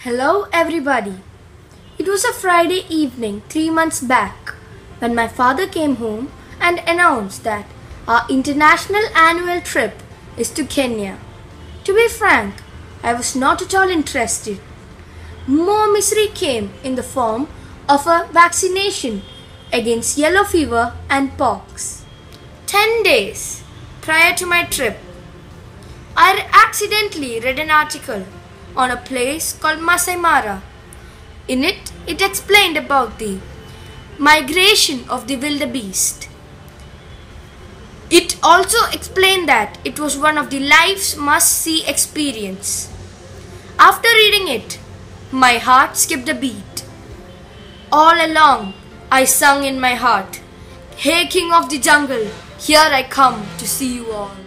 Hello everybody. It was a Friday evening 3 months back when my father came home and announced that our international annual trip is to Kenya. To be frank, I was not at all interested. More misery came in the form of a vaccination against yellow fever and pox. 10 days prior to my trip, I accidentally read an article on a place called Masai Mara. In it, it explained about the migration of the wildebeest. It also explained that it was one of the life's must-see experience. After reading it, my heart skipped a beat. All along, I sung in my heart, "Hey King of the Jungle, here I come to see you all."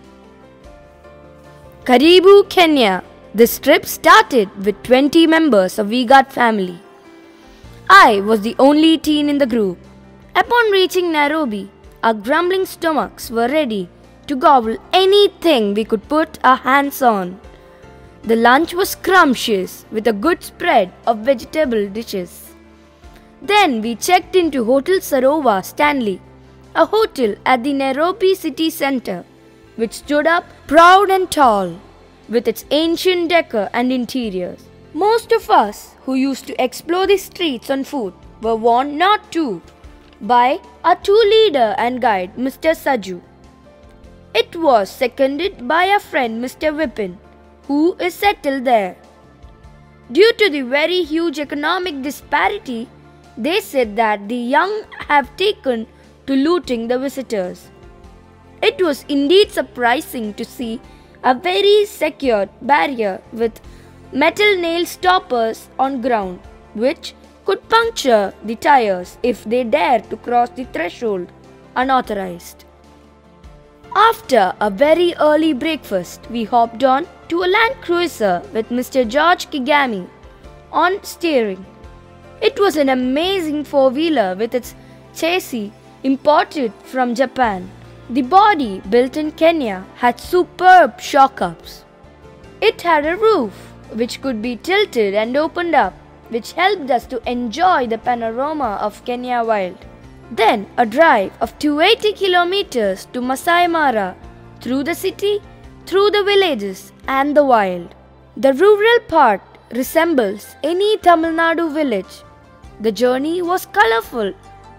Karibu, Kenya. This trip started with 20 members of VGAT family. I was the only teen in the group. Upon reaching Nairobi, our grumbling stomachs were ready to gobble anything we could put our hands on. The lunch was scrumptious with a good spread of vegetable dishes. Then we checked into Hotel Sarova Stanley, a hotel at the Nairobi city centre, which stood up proud and tall, with its ancient decor and interiors. Most of us who used to explore the streets on foot were warned not to by our tour leader and guide, Mr. Saju. It was seconded by our friend Mr. Vipin, who is settled there. Due to the very huge economic disparity, they said that the young have taken to looting the visitors. It was indeed surprising to see a very secured barrier with metal nail stoppers on ground, which could puncture the tires if they dared to cross the threshold unauthorized. After a very early breakfast, we hopped on to a Land Cruiser with Mr. George Kigami on steering. It was an amazing four-wheeler with its chassis imported from Japan. The body, built in Kenya, had superb shock ups. It had a roof which could be tilted and opened up, which helped us to enjoy the panorama of Kenya wild. Then a drive of 280 kilometers to Masai Mara, through the city, through the villages and the wild. The rural part resembles any Tamil Nadu village. The journey was colorful.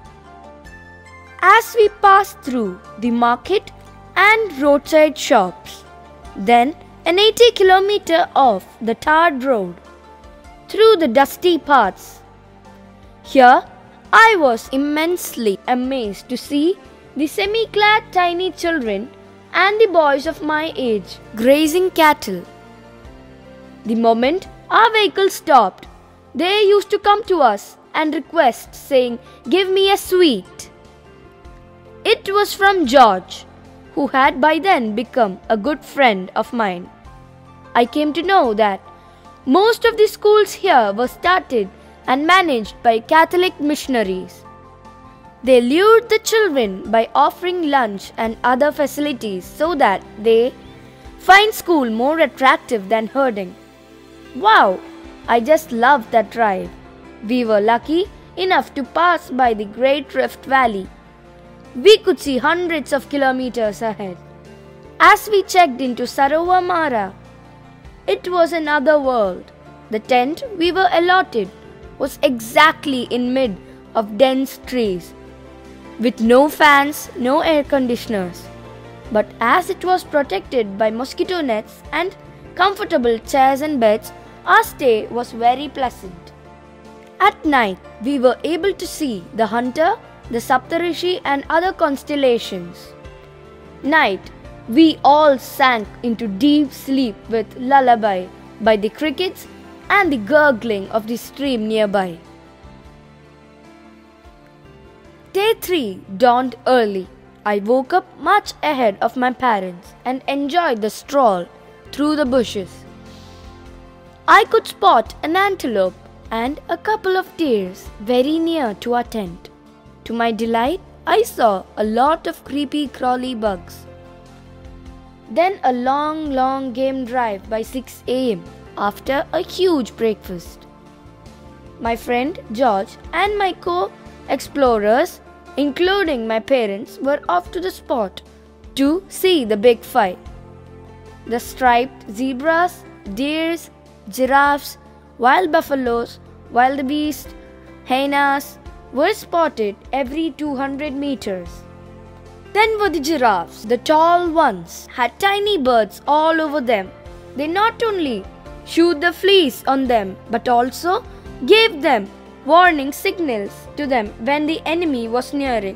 As we passed through the market and roadside shops, then an 80 kilometer off the tarred road, through the dusty paths. Here, I was immensely amazed to see the semi-clad tiny children and the boys of my age grazing cattle. The moment our vehicle stopped, they used to come to us and request, saying, "Give me a sweet." It was from George, who had by then become a good friend of mine. I came to know that most of the schools here were started and managed by Catholic missionaries. They lured the children by offering lunch and other facilities so that they find school more attractive than herding. Wow! I just loved that drive. We were lucky enough to pass by the Great Rift Valley. We could see hundreds of kilometers ahead. As we checked into Sarova Mara, it was another world. The tent we were allotted was exactly in mid of dense trees, with no fans, no air conditioners. But as it was protected by mosquito nets and comfortable chairs and beds, our stay was very pleasant. At night, we were able to see the hunter, the Saptarishi and other constellations. Night, we all sank into deep sleep with lullaby by the crickets and the gurgling of the stream nearby. Day 3 dawned early. I woke up much ahead of my parents and enjoyed the stroll through the bushes. I could spot an antelope and a couple of deers very near to our tent. To my delight, I saw a lot of creepy crawly bugs. Then a long game drive by 6 a.m. after a huge breakfast. My friend George and my co-explorers, including my parents, were off to the spot to see the big fight. The striped zebras, deers, giraffes, wild buffaloes, wildebeest, hyenas were spotted every 200 meters. Then were the giraffes. The tall ones had tiny birds all over them. They not only shooed the fleas on them but also gave them warning signals to them when the enemy was nearing.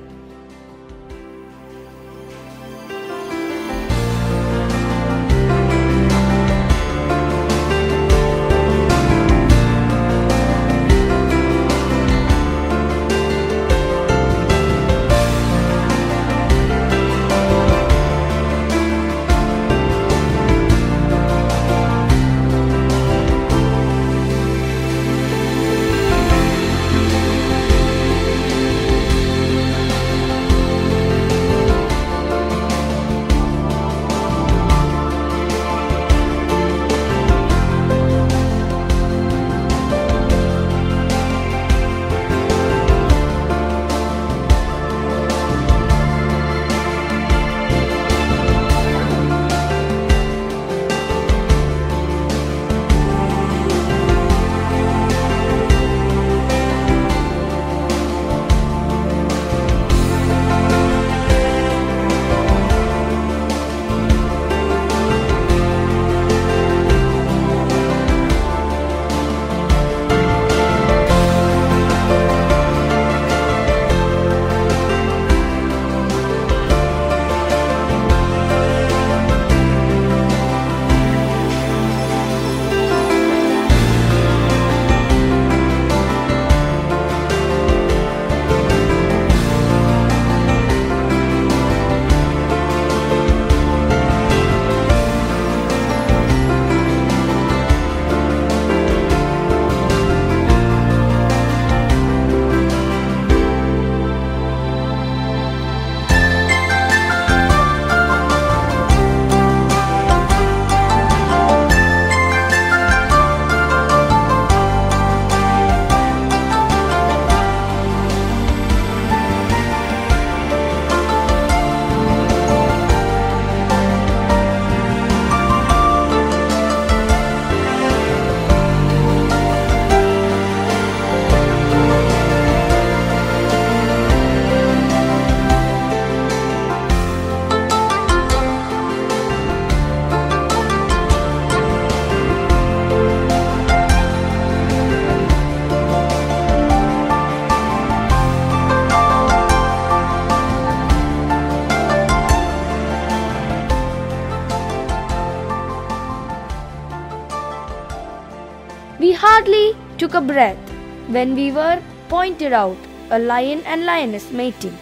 We hardly took a breath when we were pointed out a lion and lioness mating.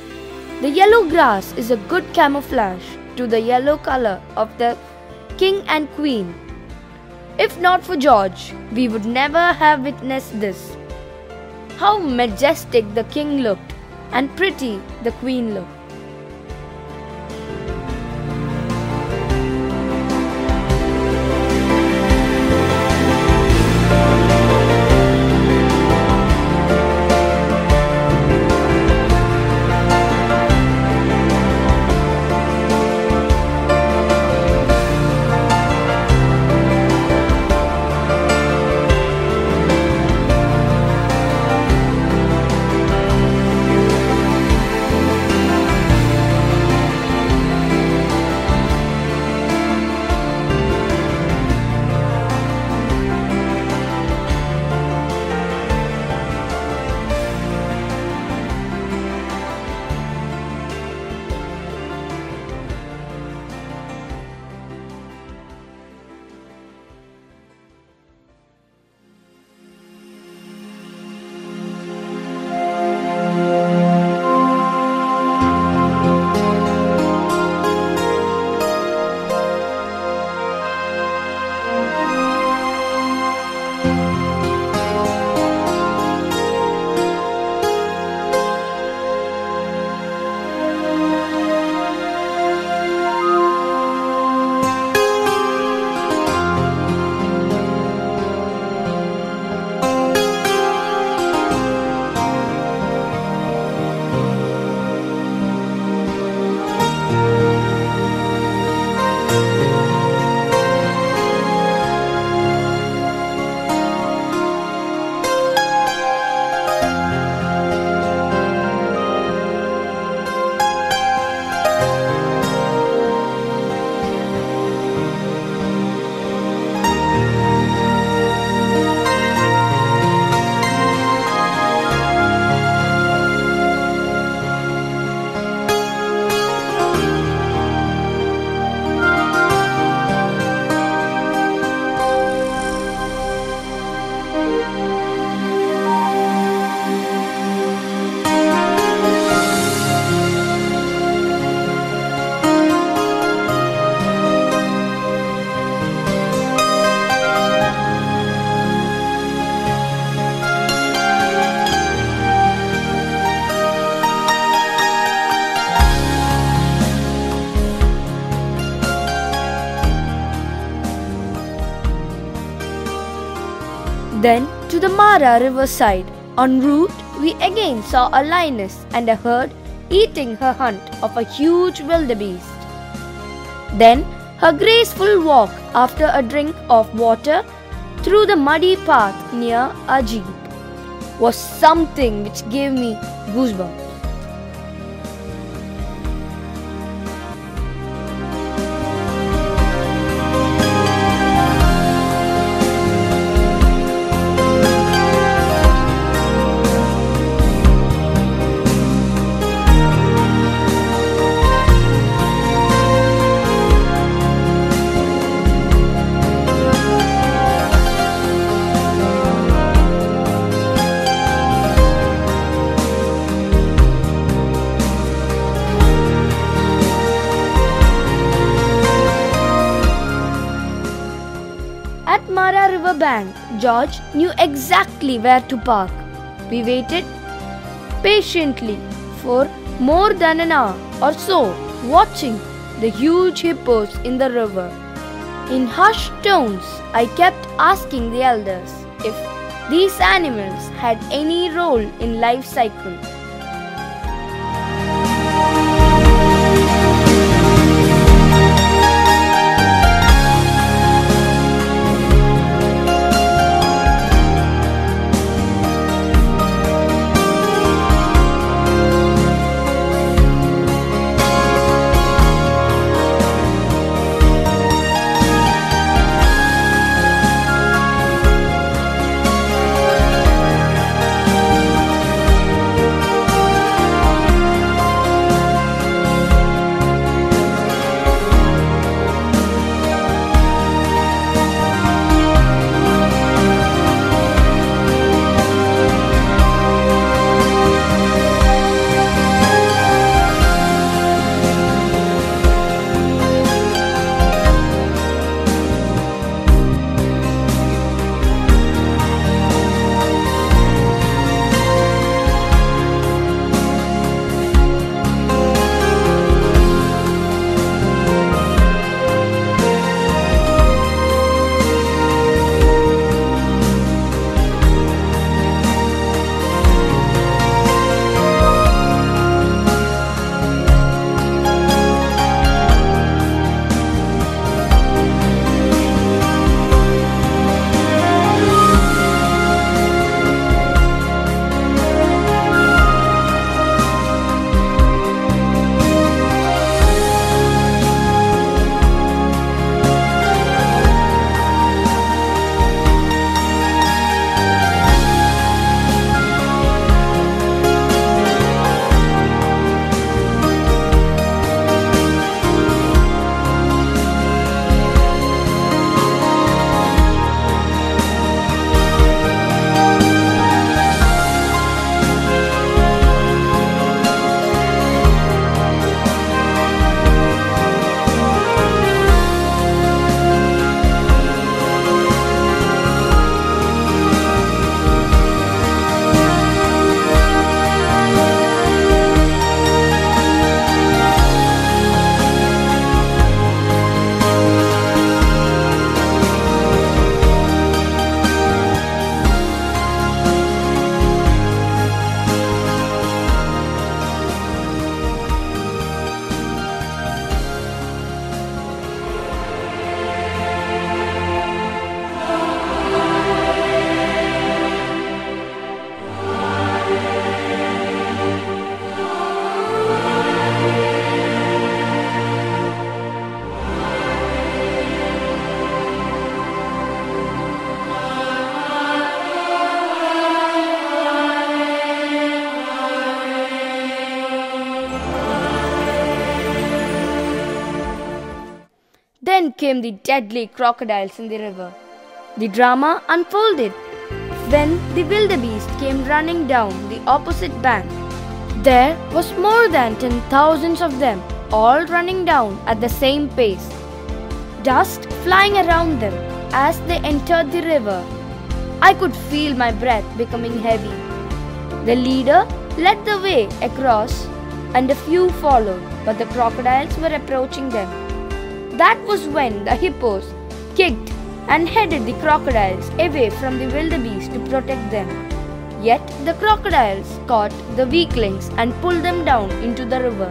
The yellow grass is a good camouflage to the yellow color of the king and queen. If not for George, we would never have witnessed this. How majestic the king looked and pretty the queen looked. Then to the Mara riverside. En route, we again saw a lioness and a herd eating her hunt of a huge wildebeest. Then her graceful walk after a drink of water through the muddy path near our jeep was something which gave me goosebumps. At Mara River bank, George knew exactly where to park. We waited patiently for more than an hour or so, watching the huge hippos in the river. In hushed tones, I kept asking the elders if these animals had any role in life cycle. Then came the deadly crocodiles in the river. The drama unfolded when the wildebeest came running down the opposite bank. There was more than 10,000 of them, all running down at the same pace, dust flying around them as they entered the river. I could feel my breath becoming heavy. The leader led the way across and a few followed, but the crocodiles were approaching them. That was when the hippos kicked and headed the crocodiles away from the wildebeest to protect them. Yet the crocodiles caught the weaklings and pulled them down into the river.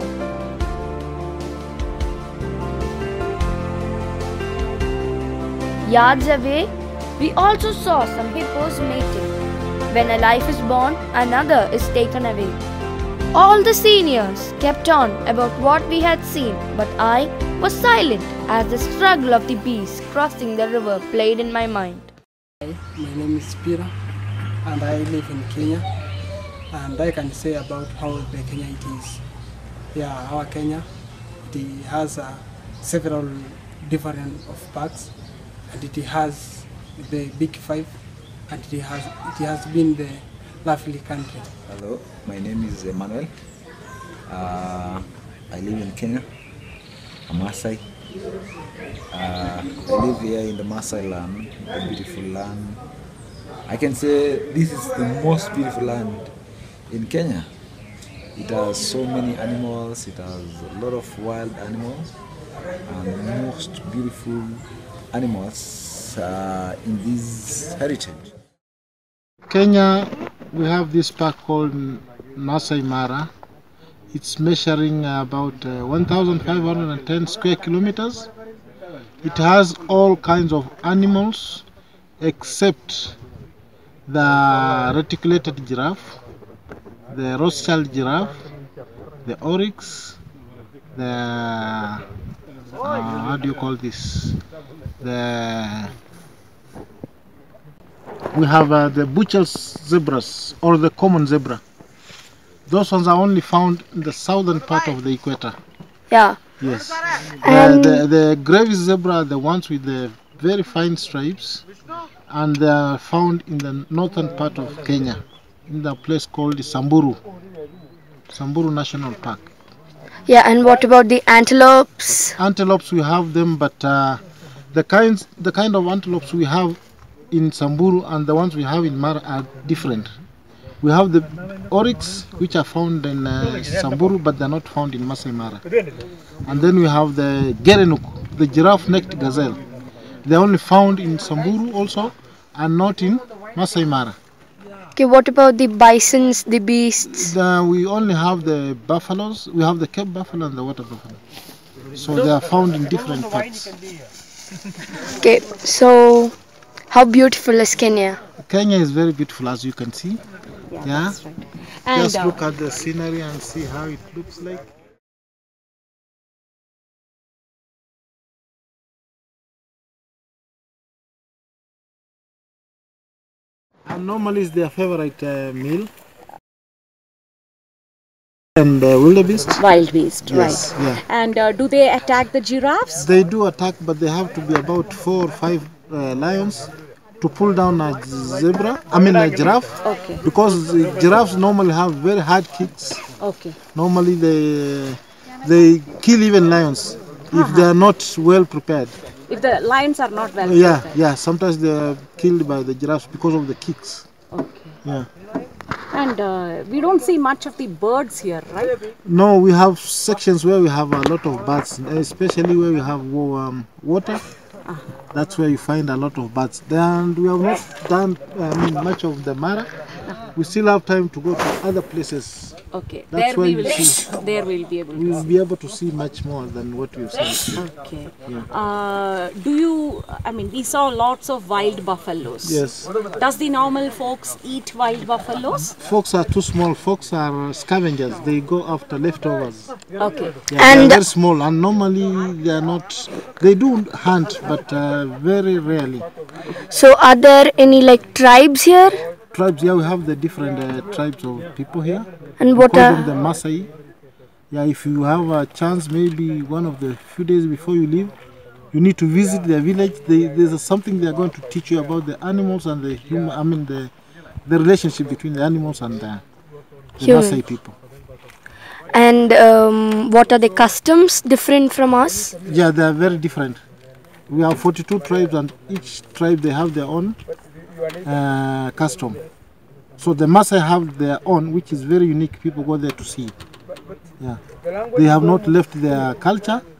Yards away, we also saw some hippos mating. When a life is born, another is taken away. All the seniors kept on about what we had seen, but I was silent as the struggle of the beasts crossing the river played in my mind. My name is Pira and I live in Kenya, and I can say about how the Kenya it is. Yeah, our Kenya, it has several different of parts, and it has the big five, and it has been the lovely country. Hello, my name is Emmanuel. I live in Kenya, a Maasai. I live here in the Maasai land, a beautiful land. I can say this is the most beautiful land in Kenya. It has so many animals, it has a lot of wild animals, and most beautiful animals in this heritage. Kenya, we have this park called Masai Mara. It's measuring about 1,510 square kilometers. It has all kinds of animals except the reticulated giraffe, the Rothschild giraffe, the oryx, the how do you call this? We have the butcher's zebras or the common zebra. Those ones are only found in the southern part of the equator. Yeah. Yes. The gravy zebra are the ones with the very fine stripes, and they are found in the northern part of Kenya, in the place called Samburu National Park. Yeah, and what about the antelopes? Antelopes, we have them, but the kind of antelopes we have in Samburu and the ones we have in Mara are different. We have the oryx, which are found in Samburu, but they're not found in Masai Mara. And then we have the gerenuk, the giraffe-necked gazelle. They're only found in Samburu also, and not in Masai Mara. Okay, what about the bisons, the beasts? We only have the buffaloes. We have the Cape buffalo and the water buffalo. So they are found in different parts. Okay, so how beautiful is Kenya? Kenya is very beautiful, as you can see. Yeah, That's right. And just look at the scenery and see how it looks like. And normally it's their favorite meal. And wildebeest. wild beast, Yes, right? yeah. And do they attack the giraffes? They do attack, but they have to be about 4 or 5 lions to pull down a a giraffe. Okay. Because the giraffes normally have very hard kicks. Okay. Normally they kill even lions if they are not well prepared. If the lions are not well Yeah, prepared. yeah. Sometimes they are killed by the giraffes because of the kicks. Okay. Yeah. And we don't see much of the birds here, right? No, we have sections where we have a lot of birds, especially where we have water. That's where you find a lot of birds. And we have not done much of the Mara. We still have time to go to other places. Okay. That's There where we you will see. there we'll be able We to will be able to see much more than what we've seen. Okay. Yeah. Do you, we saw lots of wild buffaloes. Yes. Does the normal folks eat wild buffaloes? Folks are too small. Folks are scavengers. They go after leftovers. Okay. Yeah, they are very small, and normally they are not. They do hunt, but very rarely. So are there any like tribes here? Tribes, yeah, we have the different tribes of people here. And We what call are them the Maasai. Yeah, if you have a chance, maybe one of the few days before you leave, you need to visit their village. There's something they are going to teach you about the animals and the human. The relationship between the animals and the Human. Maasai people. and what are the customs different from us? Yeah, they are very different. We have 42 tribes, and each tribe they have their own custom. So the Maasai have their own, which is very unique. People go there to see it. Yeah, they have not left their culture.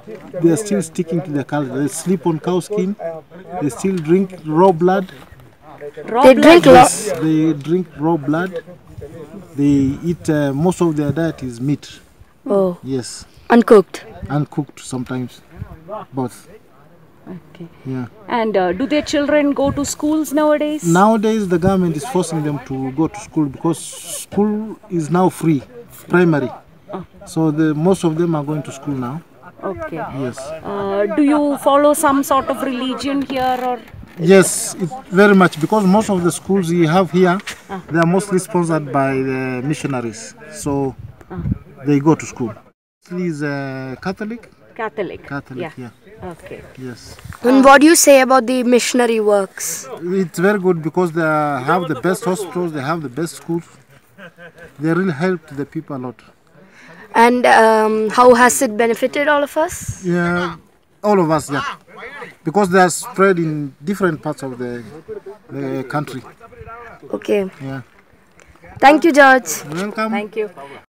they are still sticking to their culture. They sleep on cow skin. They still drink raw blood. They drink Yes, they drink raw blood. They eat, most of their diet is meat. Oh, Yes, uncooked. uncooked sometimes, both. Okay. Yeah. And do their children go to schools nowadays? Nowadays, the government is forcing them to go to school because school is now free, primary. So most of them are going to school now. Okay. Yes. Do you follow some sort of religion here or? Yes, very much, because most of the schools you have here, they are mostly sponsored by the missionaries. So they go to school. He is a Catholic. Catholic. Catholic, yeah. Okay. Yes. And what do you say about the missionary works? It's very good because they have the best hospitals, they have the best schools. They really helped the people a lot. And how has it benefited all of us? Yeah, all of us, yeah. Because they are spread in different parts of the country. Okay. Yeah. Thank you, George. Welcome. Thank you.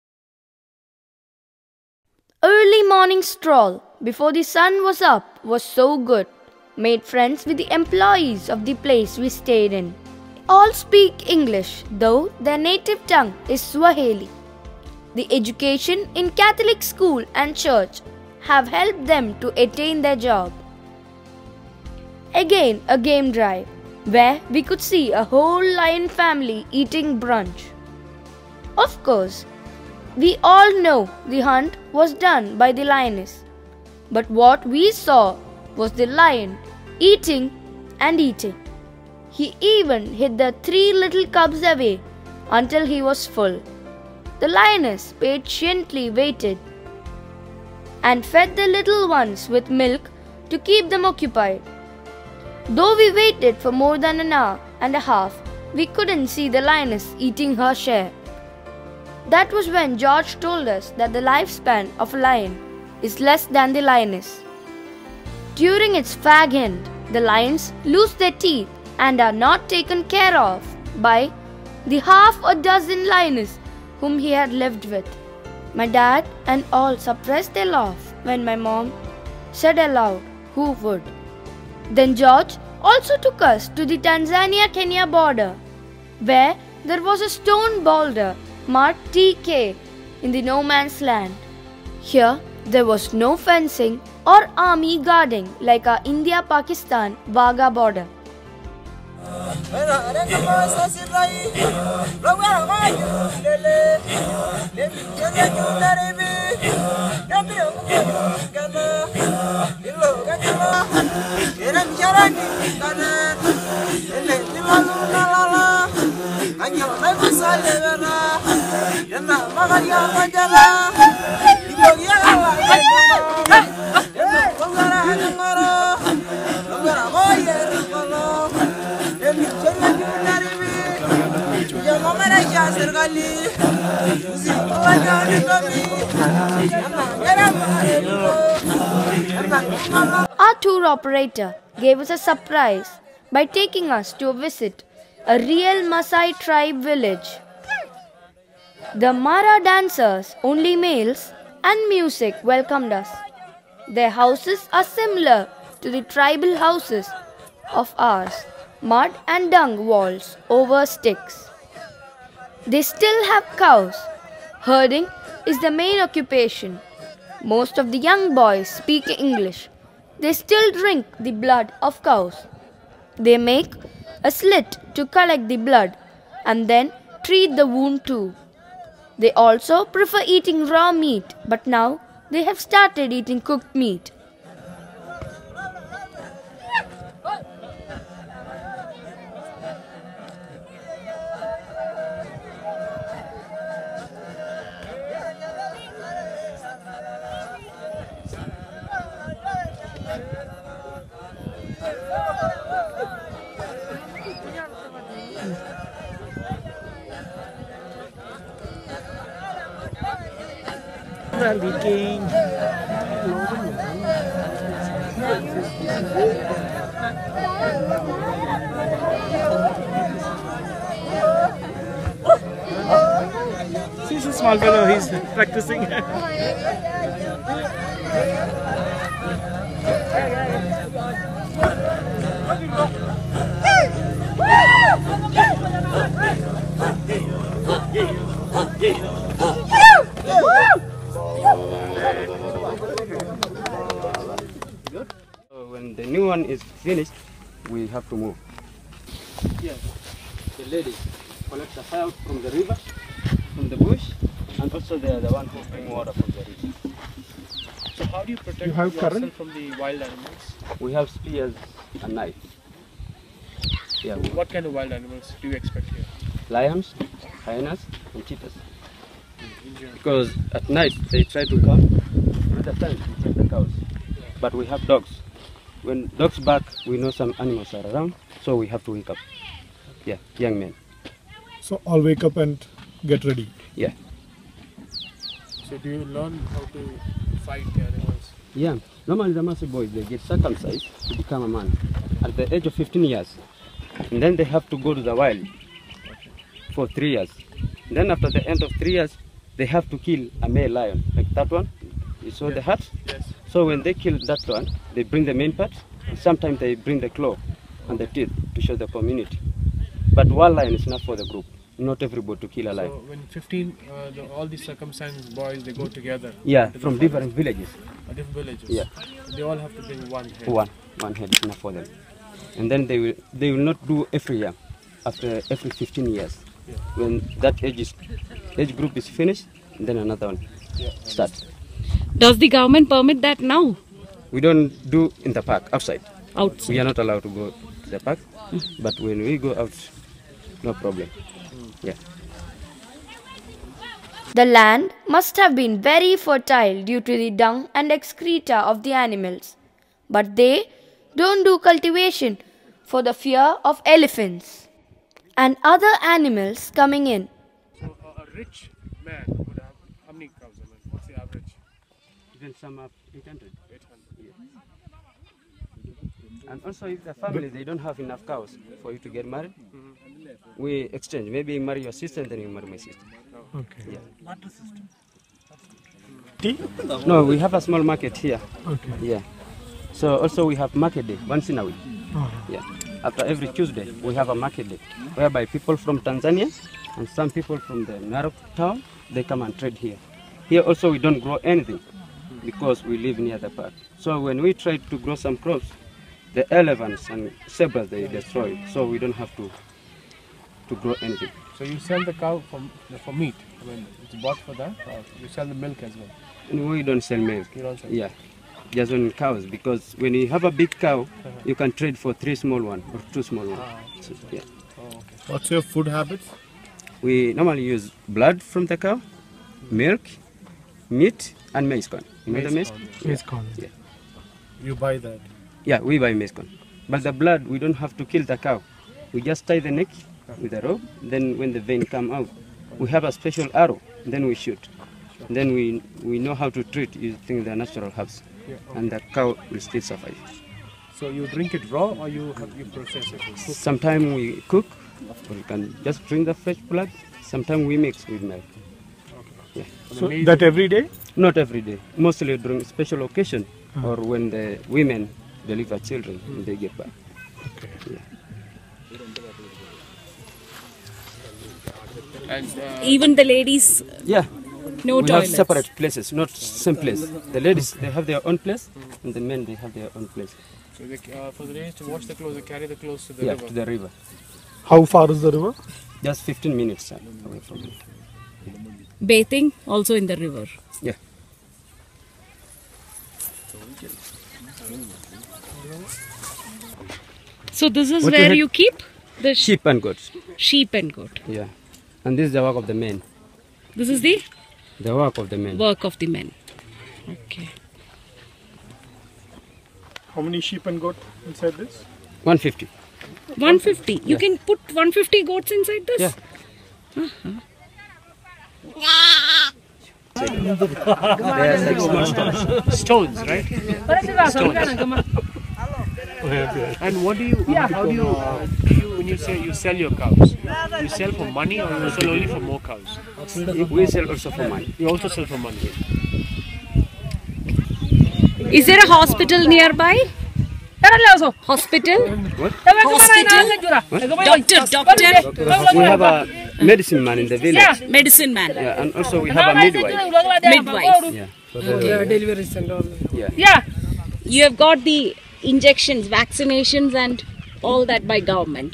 Early morning stroll before the sun was up was so good. Made friends with the employees of the place we stayed in. All speak English, though their native tongue is Swahili. The education in Catholic school and church have helped them to attain their job. Again, a game drive, where we could see a whole lion family eating brunch. Of course, we all know the hunt was done by the lioness, but what we saw was the lion eating and eating. He even hid the 3 little cubs away until he was full. The lioness patiently waited and fed the little ones with milk to keep them occupied. Though we waited for more than an hour and a half, we couldn't see the lioness eating her share. That was when George told us that the lifespan of a lion is less than the lioness. During its fag end, the lions lose their teeth and are not taken care of by the half a dozen lionesses whom he had lived with. My dad and all suppressed their laugh when my mom said aloud, "Who would?" Then George also took us to the Tanzania-Kenya border, where there was a stone boulder marked TK in the no man's land. Here there was no fencing or army guarding like our India-Pakistan Wagah border. Our tour operator gave us a surprise by taking us to visit a real Maasai tribe village. The Mara dancers, only males, and music welcomed us. Their houses are similar to the tribal houses of ours, mud and dung walls over sticks. They still have cows. Herding is the main occupation. Most of the young boys speak English. They still drink the blood of cows. They make a slit to collect the blood and then treat the wound too. They also prefer eating raw meat, but now they have started eating cooked meat. He's a small fellow, he's practicing. finished, we have to move. Yes, the ladies collect the fire from the river, from the bush, and also they are the one who bring water from the river. So how do you protect yourself from the wild animals? We have spears and knife. Yeah. What kind of wild animals do you expect here? Lions, hyenas, and cheetahs. Because at night they try to come, another time we take the cows. But we have dogs. When dogs bark, we know some animals are around, so we have to wake up. Yeah, young men. So all wake up and get ready. Yeah. So do you learn how to fight the animals? Yeah. Normally the Maasai boys, they get circumcised to become a man at the age of 15 years. And then they have to go to the wild for 3 years. Then after the end of 3 years, they have to kill a male lion, like that one. You saw the heart? Yes. So when they kill that one, they bring the main part. And sometimes they bring the claw and the teeth to show the community. But one lion is not for the group. Not everybody to kill a lion. So when 15, all these circumcised boys, they go together? Yeah, from different villages. Different villages? Yeah. They all have to bring one head? One head is enough for them. And then they will not do every year, after every 15 years. Yeah. When that age group is finished, then another one starts. Does the government permit that now? We don't do in the park, outside. Outside. We are not allowed to go to the park, but when we go out, no problem. Yeah. The land must have been very fertile due to the dung and excreta of the animals. But they don't do cultivation for the fear of elephants and other animals coming in. So a rich man would have how many cows? I mean, what's the average? Even some have 800. 800. Yeah. And also if the family, they don't have enough cows for you to get married, we exchange. Maybe you marry your sister and then you marry my sister. Okay. Yeah. Tea? No, we have a small market here. Okay. Yeah. So also we have market day once in a week. Yeah. After every Tuesday we have a market day whereby people from Tanzania and some people from the Narok town, they come and trade here. Here also we don't grow anything because we live near the park. So when we try to grow some crops, the elephants and zebras, they destroy it. So we don't have to grow anything. So you sell the cow for meat? I mean, it's bought for that? Or you sell the milk as well? We don't sell milk. You don't sell milk? Yeah. Just on cows, because when you have a big cow, you can trade for 3 small ones or 2 small ones. So, yeah. Oh, okay. What's your food habits? We normally use blood from the cow, milk, meat, and maize corn. You know the maize? Maize corn. Yeah. You buy that? Yeah, we buy maize corn. But the blood, we don't have to kill the cow. We just tie the neck with a rope. Then when the vein come out, we have a special arrow. Then we shoot. Then we know how to treat using the natural herbs. Yeah, okay. And the cow will still survive. So you drink it raw or you process it? Sometimes we cook, or you can just drink the fresh blood. Sometimes we mix with milk. Okay. Yeah. So that every day? Not every day. Mostly during special occasion or when the women deliver children and they get back. Okay. Yeah. And even the ladies? Yeah. No we toilets? have separate places, not same place. The ladies, they have their own place, and the men, they have their own place. So they, for the ladies to wash the clothes, they carry the clothes to the Yeah, river? to the river. How far is the river? Just 15 minutes away from here. Bathing also in the river? Yeah. So this is What where you keep the sheep and goats. Sheep and goat. Yeah. And this is the work of the men. This is the work of the men. Work of the men. Okay. How many sheep and goat inside this? 150. 150. You can put 150 goats inside this? Yeah. They are like small stones. Stones, right? Stones. And what do you, how do you, when you say you sell your cows, you sell for money or you sell only for more cows? We sell also for money. You also sell for money? Is there a hospital nearby? Hospital? What? Hospital? Doctor? We have a medicine man in the village. Medicine man? Yeah, and also we have a midwife. Midwife? Yeah. For the Yeah. You have got the injections, vaccinations and all that by government?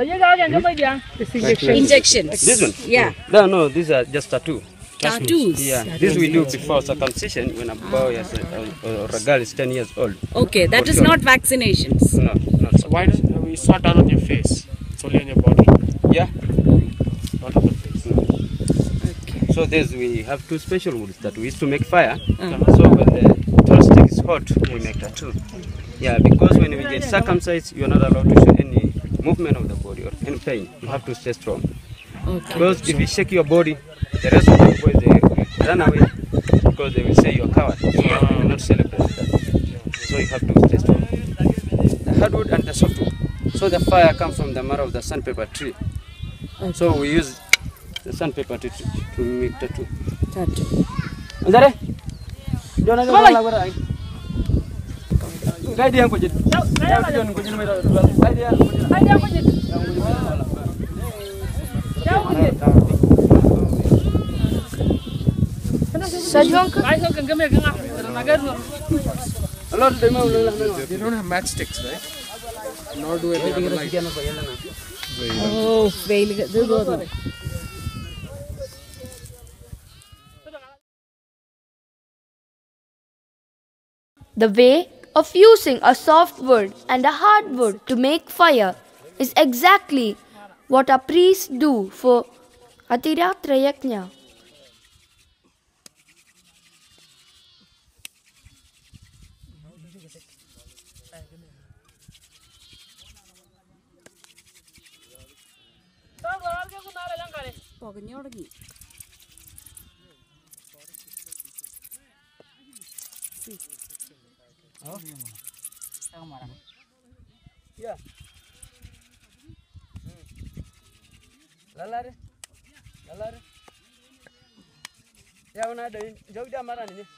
Injections. This one? Yeah. No, these are just tattoo. Tattoos. Yeah, this we do before circumcision when a boy or a girl is 10 years old. Okay, that is not vaccinations. No, not So why don't it's not done on your face? It's only on your body, Yeah. not on the face. So we have two special woods that we use to make fire. So when the stick is hot, we make tattoo. Yeah, because when we get circumcised, you are not allowed to show any movement of the body or any pain. You have to stay strong. Okay. Because if you shake your body, the rest of the boys they will run away because they will say you are coward. So you cannot celebrate that. So you have to stay strong. The hardwood and the softwood. So the fire comes from the marrow of the sandpaper tree. So we use the sandpaper tree to make tattoo. Andare? They don't have matchsticks, right? Nor do they have a light. Oh, very good. The way of using a soft wood and a hard wood to make fire is exactly what a priest do for Atiratra Yajna. Yeah. Lalare. Ya una da jog da mara ne.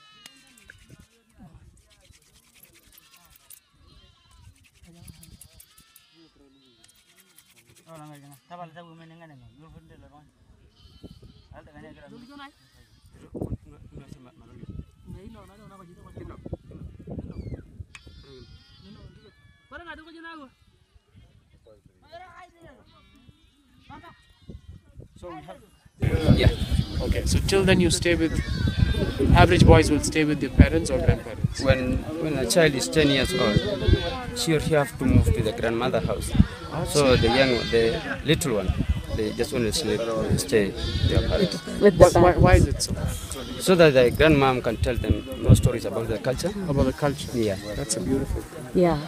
So we have. Yeah. Okay. So till then you stay with. Average boys will stay with their parents or grandparents. When a child is 10 years old, she or he have to move to the grandmother house. So the little one, they just only stay with their parents. Why is it so? So that the grandmom can tell them more stories about the culture. About the culture. Yeah. That's a beautiful thing. Yeah.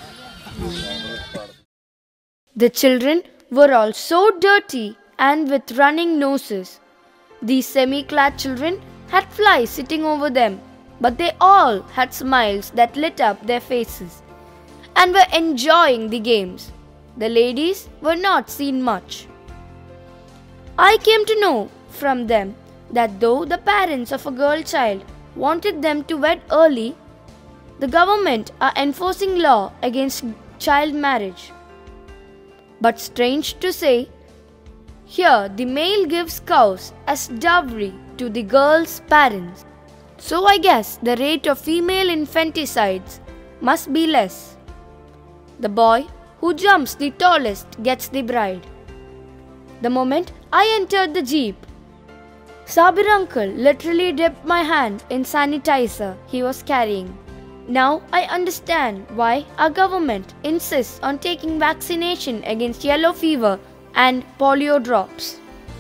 The children were all so dirty and with running noses. These semi-clad children had flies sitting over them, but they all had smiles that lit up their faces and were enjoying the games. The ladies were not seen much. I came to know from them that though the parents of a girl child wanted them to wed early, the government are enforcing law against child marriage. But strange to say, here the male gives cows as dowry to the girl's parents. So I guess the rate of female infanticides must be less. The boy who jumps the tallest gets the bride. The moment I entered the jeep, Sabir uncle literally dipped my hand in sanitizer he was carrying. Now I understand why our government insists on taking vaccination against yellow fever and polio drops.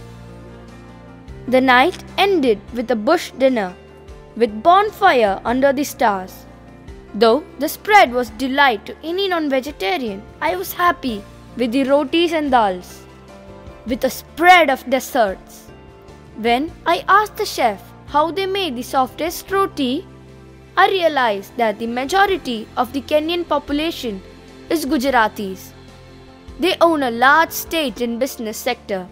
The night ended with a bush dinner with bonfire under the stars. Though the spread was delight to any non-vegetarian, I was happy with the rotis and dals, with a spread of desserts. When I asked the chef how they made the softest roti, I realized that the majority of the Kenyan population is Gujaratis. They own a large stake in business sector.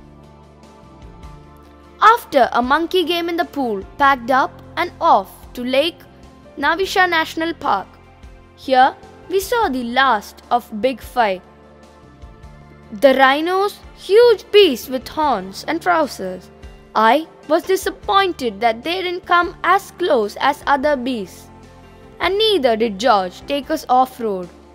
After a monkey game in the pool, packed up and off to Lake Navisha National Park. Here we saw the last of Big Five. The rhinos, huge beasts with horns and trousers. I was disappointed that they didn't come as close as other beasts. And neither did George take us off-road.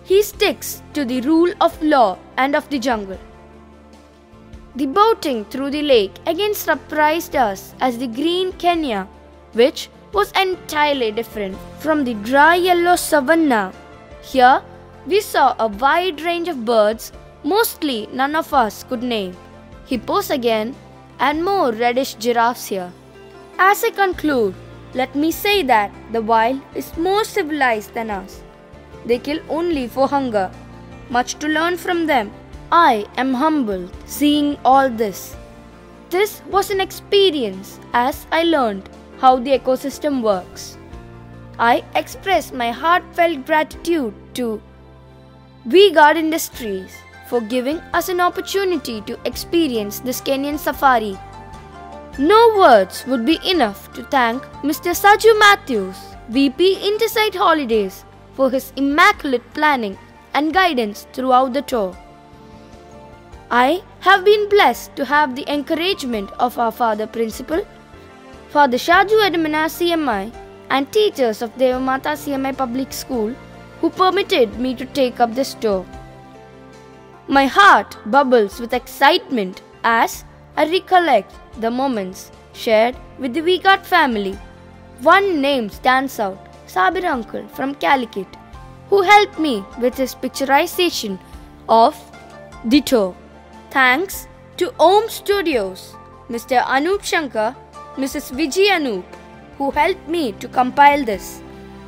he sticks to the rule of law and of the jungle. The boating through the lake again surprised us as the green Kenya, which was entirely different from the dry yellow savanna. Here we saw a wide range of birds, mostly none of us could name, hippos again, and more reddish giraffes here. As I conclude, let me say that the wild is more civilized than us. They kill only for hunger. Much to learn from them. I am humbled seeing all this. This was an experience as I learned how the ecosystem works. I express my heartfelt gratitude to V-Guard Industries for giving us an opportunity to experience this Kenyan safari. No words would be enough to thank Mr. Saju Matthews, VP Intersight Holidays, for his immaculate planning and guidance throughout the tour. I have been blessed to have the encouragement of our Father Principal, Father Shaju Edmana C.M.I, and teachers of DEVAMATHA C.M.I Public School who permitted me to take up this tour. My heart bubbles with excitement as I recollect the moments shared with the V-Guard family. One name stands out, Sabir Uncle from Calicut, who helped me with his picturization of the tour. Thanks to Om Studios, Mr. Anup Shankar, Mrs. Vijay Anup, who helped me to compile this.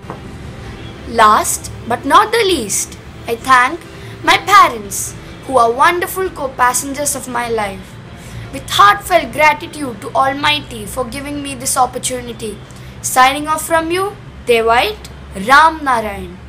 Last but not the least, I thank my parents who are wonderful co-passengers of my life. With heartfelt gratitude to Almighty for giving me this opportunity. Signing off from you, Devait Ram Narayan.